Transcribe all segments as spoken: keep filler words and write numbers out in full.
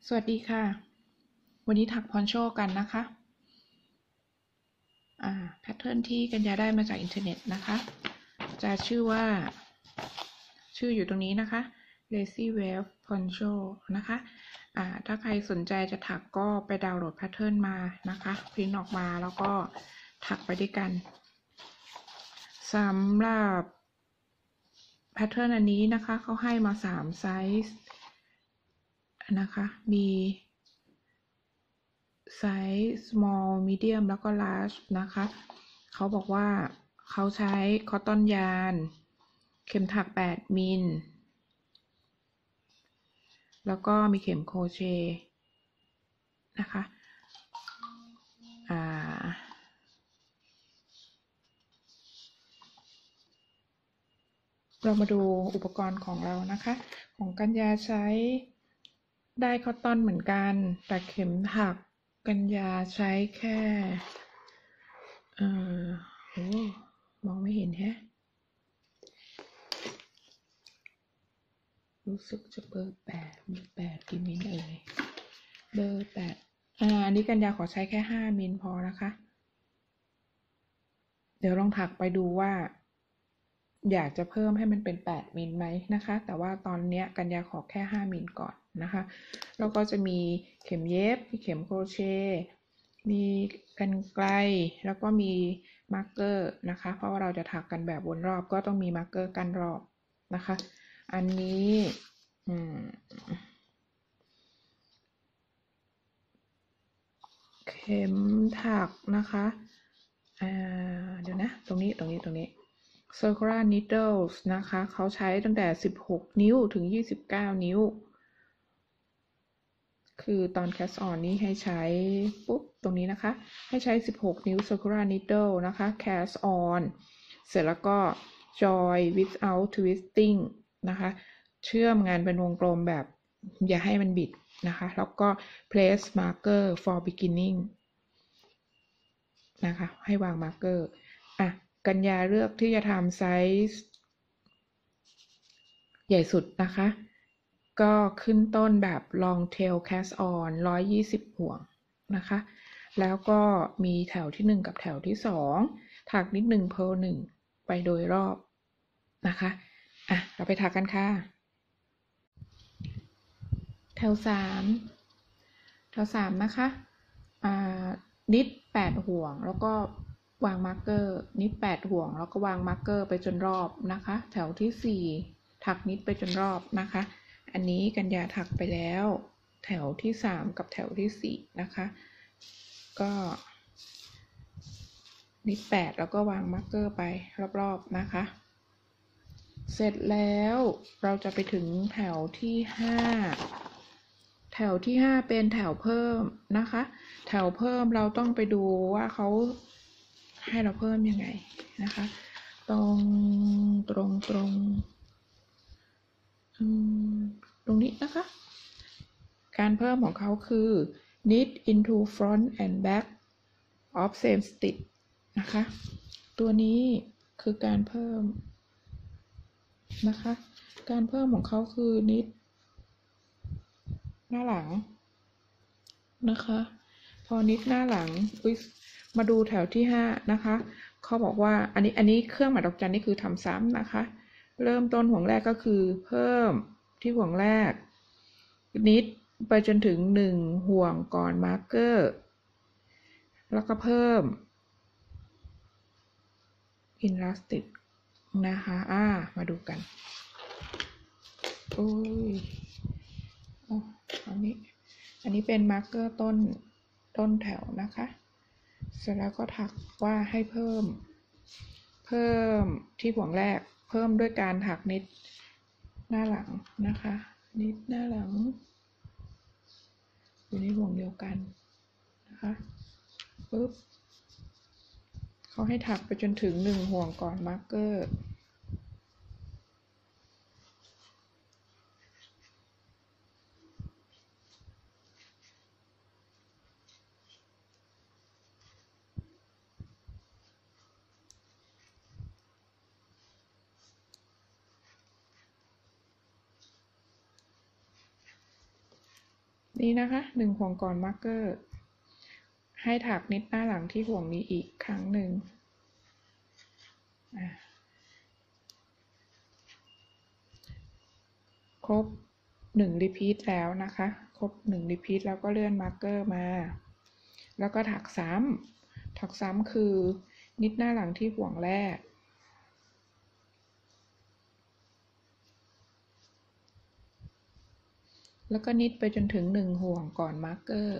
สวัสดีค่ะ วันนี้ถักพอนโชกันนะคะอ่าแพทเทิร์นที่กัญญาได้มาจากอินเทอร์เน็ตนะคะจะชื่อว่าชื่ออยู่ตรงนี้นะคะ Lazy Wave Poncho นะคะอ่าถ้าใครสนใจจะถักก็ไปดาวน์โหลดแพทเทิร์นมานะคะพริ้นออกมาแล้วก็ถักไปด้วยกันสำหรับแพทเทิร์นอันนี้นะคะเขาให้มาสามไซส์นะคะมีไซส์ small medium แล้วก็ large นะคะเขาบอกว่าเขาใช้คอตตอนยานเข็มถักแปดมิลแล้วก็มีเข็มโครเชต์นะคะอ่าเรามาดูอุปกรณ์ของเรานะคะของกัญญาใช้ได้คอตตอนเหมือนกันแต่เข็มถักกัญญาใช้แค่เออโอ้มองไม่เห็นแฮะรู้สึกจะเบอร์แปดเบอร์แปดกี่มิลเอ่ยเบอร์แปดอ่าอันนี้กัญญาขอใช้แค่ห้ามิลพอนะคะเดี๋ยวลองถักไปดูว่าอยากจะเพิ่มให้มันเป็นแปดมิลไหมนะคะแต่ว่าตอนนี้กัญญาขอแค่ห้ามิลก่อนนะคะแล้วก็จะมีเข็มเย็บมีเข็มโครเชต์มีกรรไกรแล้วก็มีมาร์กเกอร์นะคะเพราะว่าเราจะถักกันแบบวนรอบก็ต้องมีมาร์กเกอร์กั้นรอบนะคะอันนี้อืมเข็มถักนะคะอ่าเดี๋ยวนะตรงนี้ตรงนี้ตรงนี้ Circular Needles นะคะเขาใช้ตั้งแต่สิบหกนิ้วถึงยี่สิบเก้านิ้วคือตอน cast on นี้ให้ใช้ปุ๊บตรงนี้นะคะให้ใช้สิบหกนิ้ว Circular Needle นะคะ cast on เสร็จแล้วก็ join without twisting นะคะเชื่อมงานเป็นวงกลมแบบอย่าให้มันบิดนะคะแล้วก็ place marker for beginning นะคะให้วางมาร์กเกอร์อ่ะกัญญาเลือกที่จะทำไซส์ใหญ่สุดนะคะก็ขึ้นต้นแบบ long tail cast on หนึ่งร้อยยี่สิบห่วงนะคะแล้วก็มีแถวที่หนึ่งกับแถวที่สองถักนิดหนึ่ง purl หนึ่งไปโดยรอบนะคะอ่ะเราไปถักกันค่ะแถวสามแถวสามนะคะอ่านิดแปดห่วงแล้วก็วางมาร์กเกอร์นิดแปดห่วงแล้วก็วางมาร์กเกอร์ไปจนรอบนะคะแถวที่สี่ถักนิดไปจนรอบนะคะอันนี้กัญญาถักไปแล้วแถวที่สามกับแถวที่สี่นะคะก็นิดแปดแล้วก็วางมาร์กเกอร์ไปรอบๆนะคะเสร็จแล้วเราจะไปถึงแถวที่ห้าแถวที่ห้าเป็นแถวเพิ่มนะคะแถวเพิ่มเราต้องไปดูว่าเขาให้เราเพิ่มยังไงนะคะตรงตรงตรงตรงนี้นะคะการเพิ่มของเขาคือ knit into front and back of same stitch นะคะตัวนี้คือการเพิ่มนะคะการเพิ่มของเขาคือ knit หน้าหลังนะคะพอนิดหน้าหลังมาดูแถวที่ห้านะคะเขาบอกว่าอันนี้อันนี้เครื่องหมายดอกจันนี่คือทำซ้ำนะคะเริ่มต้นห่วงแรกก็คือเพิ่มที่ห่วงแรกนิดไปจนถึงหนึ่งห่วงก่อนมาร์กเกอร์แล้วก็เพิ่มอินลาสติกนะคะอ่ามาดูกันโอ้ยอ๋ออันนี้อันนี้เป็นมาร์กเกอร์ต้นต้นแถวนะคะเสร็จแล้วก็ถักว่าให้เพิ่มเพิ่มที่ห่วงแรกเพิ่มด้วยการถักนิดหน้าหลังนะคะนิดหน้าหลังอยู่ในห่วงเดียวกันนะคะปึ๊บเขาให้ถักไปจนถึงหนึ่งห่วงก่อนมาร์กเกอร์นี่นะคะหนึ่งห่วงก่อนมาร์กเกอร์ให้ถักนิดหน้าหลังที่ห่วงนี้อีกครั้งหนึ่งครบหนึ่งรีพีทแล้วนะคะครบหนึ่งรีพีทแล้วก็เลื่อนมาร์กเกอร์มาแล้วก็ถักซ้ำถักซ้ำคือนิดหน้าหลังที่ห่วงแรกแล้วก็นิดไปจนถึงหนึ่งห่วงก่อนมาร์กเกอร์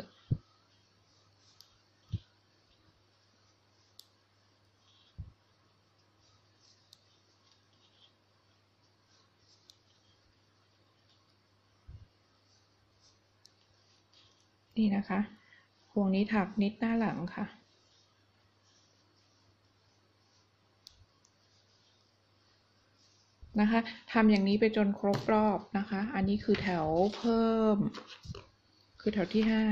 นี่นะคะห่วงนี้ถักนิดหน้าหลังค่ะนะคะทำอย่างนี้ไปจนครบรอบนะคะอันนี้คือแถวเพิ่มคือแถวที่ห้า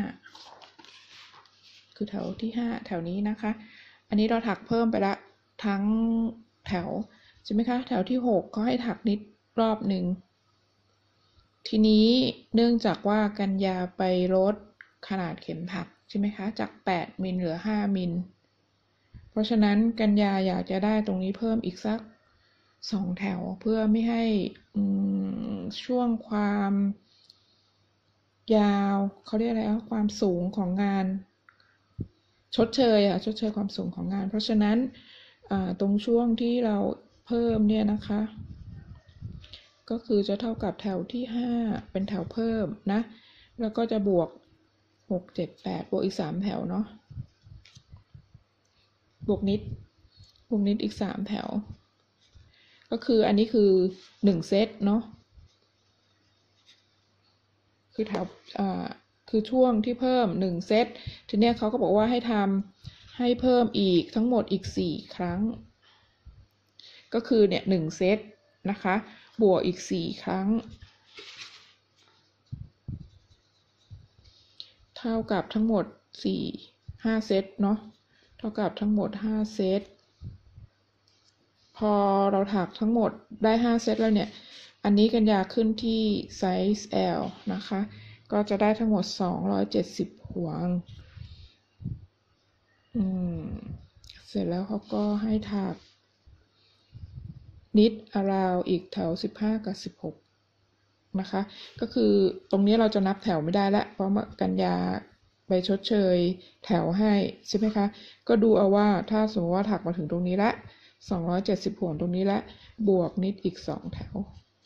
คือแถวที่ห้าแถวนี้นะคะอันนี้เราถักเพิ่มไปละทั้งแถวใช่ไหมคะแถวที่หกเขาให้ถักนิดรอบหนึ่งทีนี้เนื่องจากว่ากันยาไปลดขนาดเข็มถักใช่ไหมคะจากแปดมิลเหลือห้ามิลเพราะฉะนั้นกันยาอยากจะได้ตรงนี้เพิ่มอีกสักสองแถวเพื่อไม่ให้ช่วงความยาวเขาเรียกอะไรนะความสูงของงานชดเชยอะชดเชยความสูงของงานเพราะฉะนั้นตรงช่วงที่เราเพิ่มเนี่ยนะคะก็คือจะเท่ากับแถวที่ห้าเป็นแถวเพิ่มนะแล้วก็จะบวกหก เจ็ด แปดบวกอีกสามแถวเนาะบวกนิดบวกนิดอีกสามแถวก็คืออันนี้คือหนึ่งเซตเนาะคือแถวอ่าคือช่วงที่เพิ่มหนึ่งเซตทีเนี้ยเขาก็บอกว่าให้ทำให้เพิ่มอีกทั้งหมดอีกสี่ครั้งก็คือเนี่ยหนึ่งเซตนะคะบวกอีกสี่ครั้งเท่ากับทั้งหมดสี่ ห้าเซตเนาะเท่ากับทั้งหมดห้าเซตพอเราถักทั้งหมดได้ห้าเซตแล้วเนี่ยอันนี้กันยาขึ้นที่ไซส์ แอล นะคะก็จะได้ทั้งหมดสองร้อยเจ็ดสิบห่วงอืมเสร็จแล้วเขาก็ให้ถักนิดอาราวอีกแถวสิบห้ากับสิบหกนะคะก็คือตรงนี้เราจะนับแถวไม่ได้ละเพราะกันยาไปชดเชยแถวให้ใช่ไหมคะก็ดูเอาว่าถ้าสมมติว่าถักมาถึงตรงนี้ละสองร้อยเจ็ดสิบห่วงตรงนี้ละบวกนิดอีกสองแถว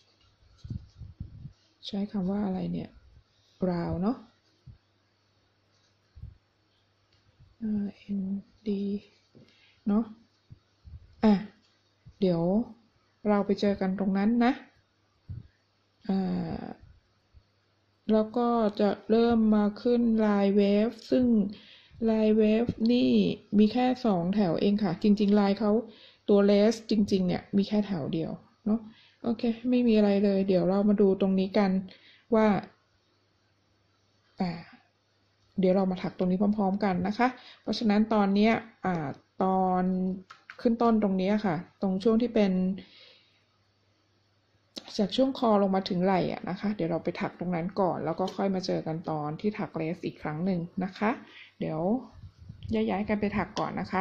ใช้คำว่าอะไรเนี่ยราวเนาะ R N D เนาะอ่ะเดี๋ยวเราไปเจอกันตรงนั้นนะอ่าแล้วก็จะเริ่มมาขึ้นลายเวฟซึ่งลายเวฟนี่มีแค่สองแถวเองค่ะจริงๆลายเขาตัวเลสจริงๆเนี่ยมีแค่แถวเดียวเนาะโอเคไม่มีอะไรเลยเดี๋ยวเรามาดูตรงนี้กันว่าอ่าเดี๋ยวเรามาถักตรงนี้พร้อมๆกันนะคะเพราะฉะนั้นตอนนี้อ่าตอนขึ้นต้นตรงนี้ค่ะตรงช่วงที่เป็นจากช่วงคอลงมาถึงไหล่อะนะคะเดี๋ยวเราไปถักตรงนั้นก่อนแล้วก็ค่อยมาเจอกันตอนที่ถักเลสอีกครั้งหนึ่งนะคะเดี๋ยวย้ายๆกันไปถักก่อนนะคะ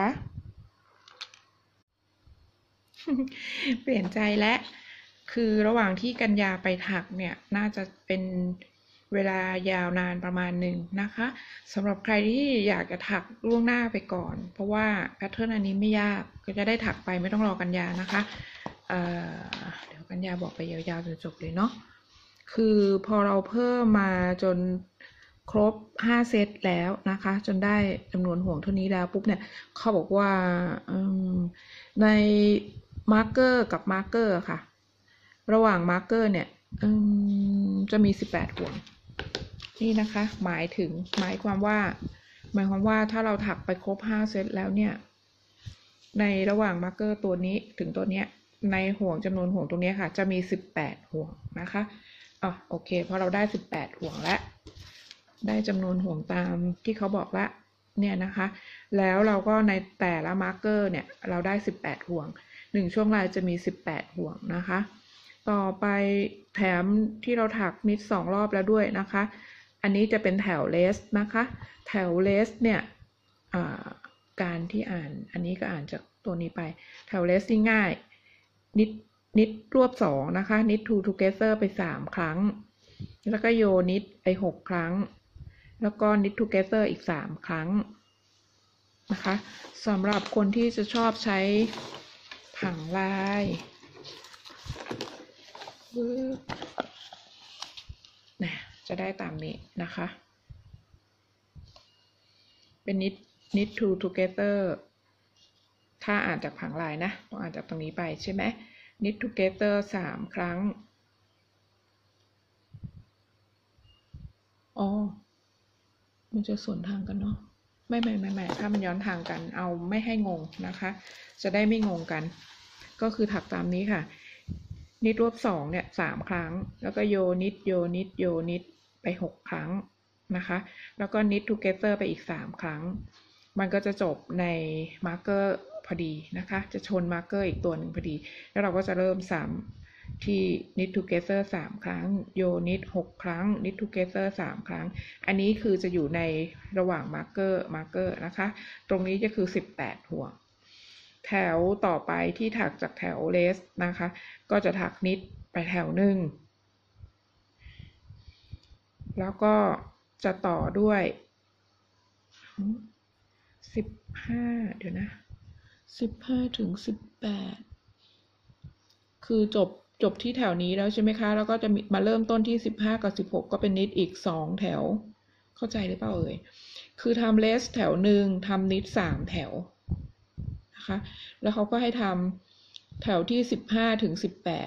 เปลี่ยนใจและคือระหว่างที่กันยาไปถักเนี่ยน่าจะเป็นเวลายาวนานประมาณหนึ่งนะคะสำหรับใครที่อยากจะถักล่วงหน้าไปก่อนเพราะว่าแพทเทิร์นอันนี้ไม่ยากก็จะได้ถักไปไม่ต้องรอกันยานะคะเอ่อเดี๋ยวกันยาบอกไปยาวๆจนจบเลยเนาะคือพอเราเพิ่มมาจนครบห้าเซตแล้วนะคะจนได้จำนวนห่วงเท่านี้แล้วปุ๊บเนี่ยเขาบอกว่าในมาร์กเกอร์กับมาร์กเกอร์ค่ะระหว่างมาร์กเกอร์เนี่ยจะมีสิบแปดห่วงนี่นะคะหมายถึงหมายความว่าหมายความว่าถ้าเราถักไปครบห้าเซตแล้วเนี่ยในระหว่างมาร์กเกอร์ตัวนี้ถึงตัวเนี้ยในห่วงจำนวนห่วงตรงนี้ค่ะจะมีสิบแปดห่วงนะคะอ๋อโอเคพอเราได้สิบแปดห่วงแล้วได้จำนวนห่วงตามที่เขาบอกละเนี่ยนะคะแล้วเราก็ในแต่ละมาร์กเกอร์เนี่ยเราได้สิบแปดห่วงหนึ่งช่วงลายจะมีสิบแปดห่วงนะคะต่อไปแถมที่เราถักนิดสองรอบแล้วด้วยนะคะอันนี้จะเป็นแถวเลสนะคะแถวเลสเนี่ยการที่อ่านอันนี้ก็อ่านจากตัวนี้ไปแถวเลสที่ง่ายนิดนิดรวบสองนะคะนิด two together ไปสามครั้งแล้วก็โยนิดไปหกครั้งแล้วก็นิด together อีกสามครั้งนะคะสำหรับคนที่จะชอบใช้ผังลายนะจะได้ตามนี้นะคะเป็นนิดนิด two together ถ้าอ่านจากผังลายนะต้องอ่านจากตรงนี้ไปใช่ไหมนิด together สามครั้งอ๋อมันจะสวนทางกันเนาะไม่ไม่ไม่ไม่ถ้ามันย้อนทางกันเอาไม่ให้งงนะคะจะได้ไม่งงกันก็คือถักตามนี้ค่ะนิดรวบสองเนี่ยสามครั้งแล้วก็โยนิดโยนิดโยนิดไปหกครั้งนะคะแล้วก็นิด together ไปอีกสามครั้งมันก็จะจบในมาร์กเกอร์พอดีนะคะจะชนมาร์กเกอร์อีกตัวหนึ่งพอดีแล้วเราก็จะเริ่มซ้ำที่ knit together สามครั้งโยนิดหกครั้ง knit together สามครั้งอันนี้คือจะอยู่ในระหว่างมาร์กเกอร์มาร์กเกอร์นะคะตรงนี้จะคือสิบแปดห่วงแถวต่อไปที่ถักจากแถวเลสนะคะก็จะถักนิดไปแถวหนึ่งแล้วก็จะต่อด้วยสิบห้าเดี๋ยวนะสิบห้าถึงสิบแปดคือจบจบที่แถวนี้แล้วใช่ไหมคะแล้วก็จะมาเริ่มต้นที่สิบห้ากับสิบหกก็เป็นนิดอีกสองแถวเข้าใจหรือเปล่าเอ่ยคือทำเลสแถวหนึ่งทำนิดสามแถวนะคะแล้วเขาก็ให้ทำแถวที่สิบห้าถึงสิบแปด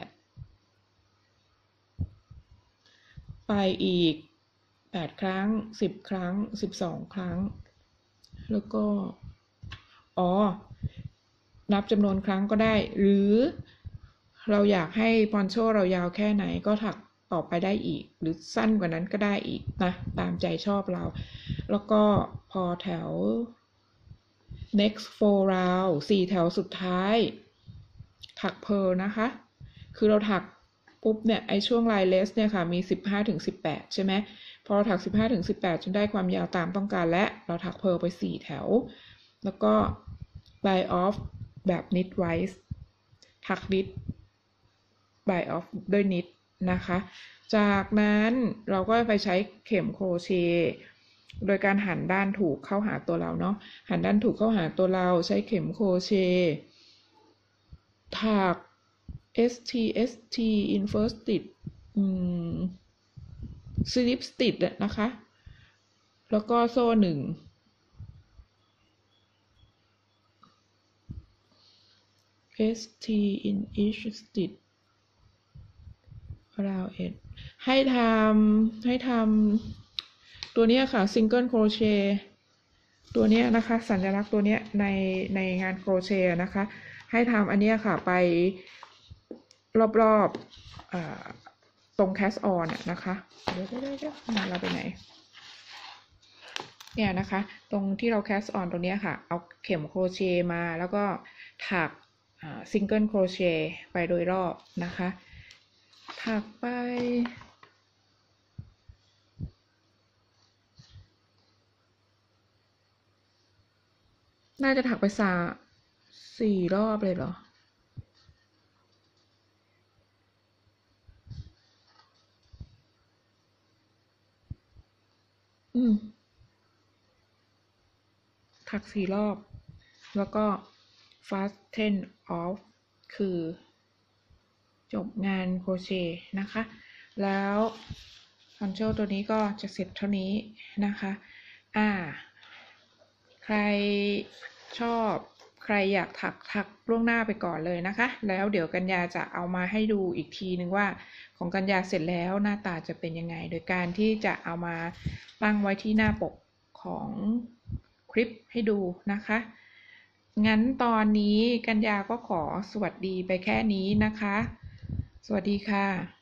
ไปอีกแปดครั้งสิบครั้งสิบสองครั้งแล้วก็อ๋อนับจำนวนครั้งก็ได้หรือเราอยากให้พอนโชเรายาวแค่ไหนก็ถักต่อไปได้อีกหรือสั้นกว่านั้นก็ได้อีกนะตามใจชอบเราแล้วก็พอแถว next four round สี่แถวสุดท้ายถักเพร์ลนะคะคือเราถักปุ๊บเนี่ยไอช่วงลายเลสเนี่ยค่ะมีสิบห้าถึงสิบแปดใช่ไหมพอเราถักสิบห้าถึงสิบแปดจนได้ความยาวตามต้องการและเราถักเพร์ลไปสี่แถวแล้วก็ line off แบบ knitwise ถัก knit line off ด้วย knit นะคะจากนั้นเราก็ไปใช้เข็มโครเชต์โดยการหันด้านถูกเข้าหาตัวเราเนาะหันด้านถูกเข้าหาตัวเราใช้เข็มโครเชต์ถัก st st in first stitch อืม slip stitch นะคะแล้วก็โซ่หนึ่ง st in each stitch around it ให้ทำให้ทำตัวนี้ค่ะ single crochet ตัวนี้นะคะสัญลักษณ์ตัวนี้ในในงานโครเชต์นะคะให้ทำอันนี้ค่ะไปรอบๆตรง cast on นะคะเดี๋ยวเดี๋ยวเดี๋ยวมาเราไปไหนเนี่ยนะคะตรงที่เรา cast on ตรงนี้ค่ะเอาเข็มโครเชต์มาแล้วก็ถัก single crochet ไปโดยรอบนะคะถักไปน่าจะถักไปสามสี่รอบเลยเหรออืมถักสี่รอบแล้วก็ fasten off คือจบงานโครเชต์นะคะแล้วคอนโซลตัวนี้ก็จะเสร็จเท่านี้นะคะอ่าใครชอบใครอยากถักถักล่วงหน้าไปก่อนเลยนะคะแล้วเดี๋ยวกัญญาจะเอามาให้ดูอีกทีนึงว่าของกัญญาเสร็จแล้วหน้าตาจะเป็นยังไงโดยการที่จะเอามาตั้งไว้ที่หน้าปกของคลิปให้ดูนะคะงั้นตอนนี้กัญญาก็ขอสวัสดีไปแค่นี้นะคะสวัสดีค่ะ